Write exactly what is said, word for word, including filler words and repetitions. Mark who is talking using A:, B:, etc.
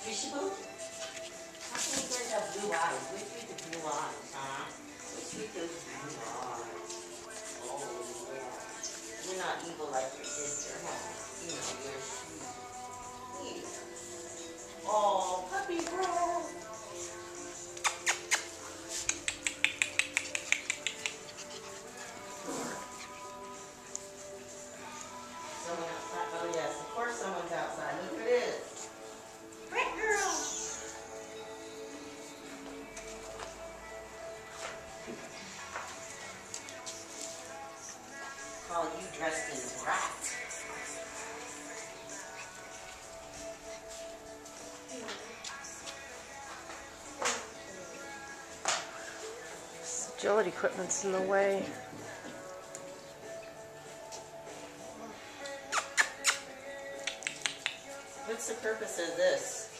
A: Fishable? How can you guys have blue eyes? Which with the blue eyes, huh? Which with those blue eyes? Oh, yeah. You're not evil like your sister, huh? You know, you're sweet. Yeah. Oh, puppy bro. Someone outside? Oh, yes, of course someone's outside. Look who it is. Great girl. Call you dressed in black.
B: Agility equipment's in the way.
A: What's the purpose of this?